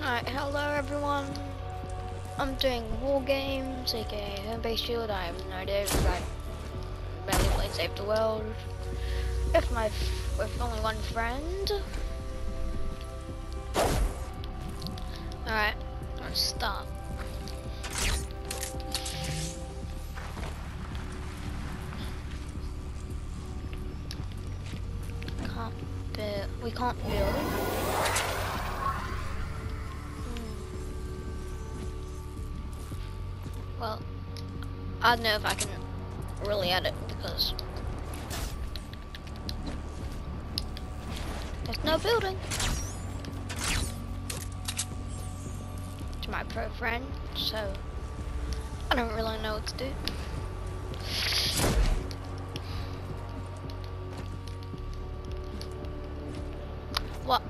Alright, hello everyone. I'm doing War Games, aka Home-Based Shield. I have no idea because I barely played Save the World with only one friend. Alright, let's start. We can't build. Well, I don't know if I can really add it because there's no building. To my pro friend, so I don't really know what to do. What?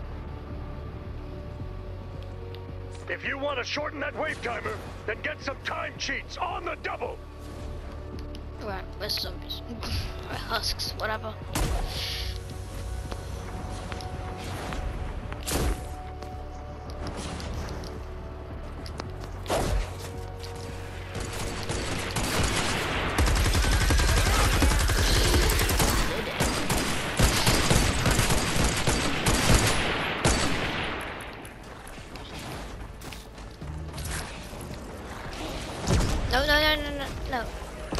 If you want to shorten that wave timer, then get some time cheats on the double. Right, there's zombies. Husks, whatever. No.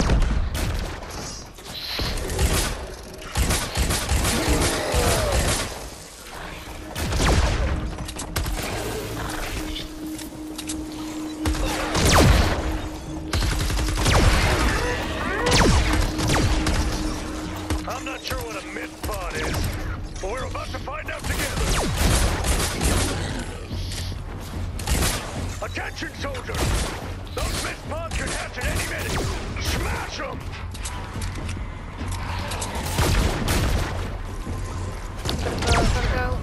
I'm not sure what a myth pod is, but we're about to find out together. Attention, soldiers! Those myth pods could hatch at any minute. Smash them! Gotta go.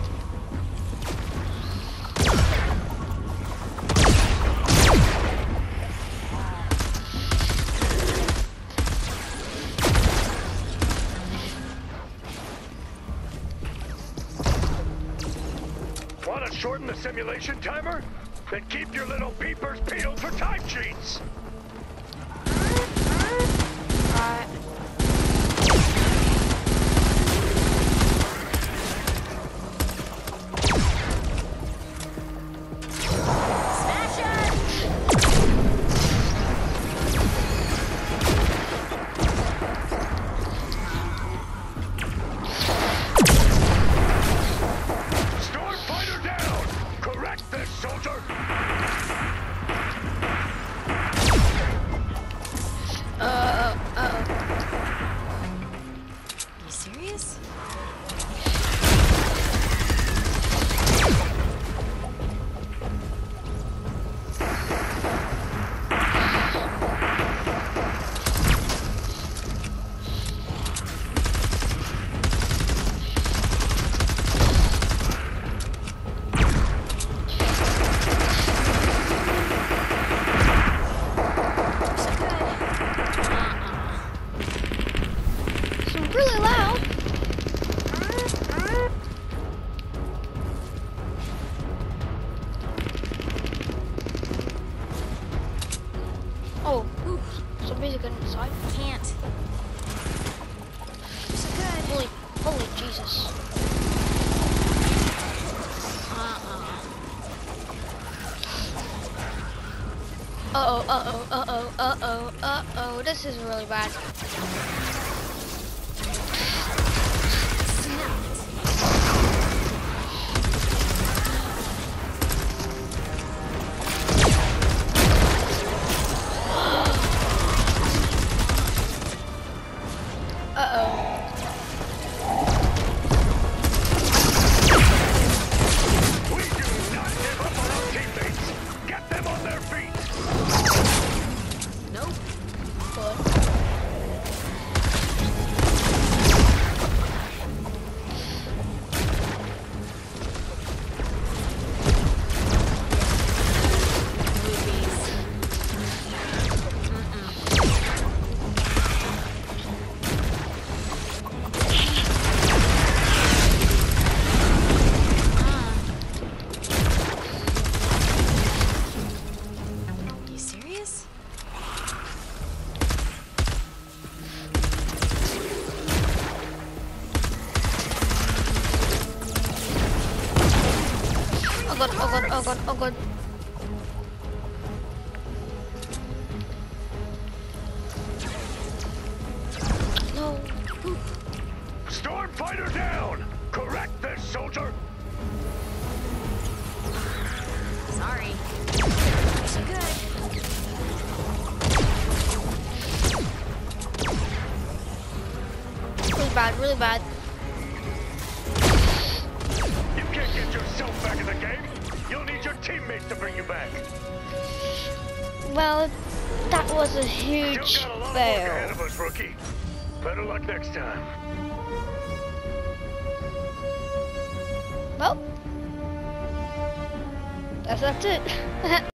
Want to shorten the simulation timer? Then keep your little peepers peeled for time cheats! Alright. Really loud. Oh, zombies are getting inside. Can't. So good. Holy Jesus. Uh-oh. This is really bad. god, oh god, oh god, oh god. No. Stormfighter down! Correct this, soldier! Sorry. So good. Really bad, really bad. You can't get yourself back in the game. You'll need your teammates to bring you back. Well, that was a Still huge got a lot of work ahead fail. of us, rookie. Better luck next time. Well, that's it.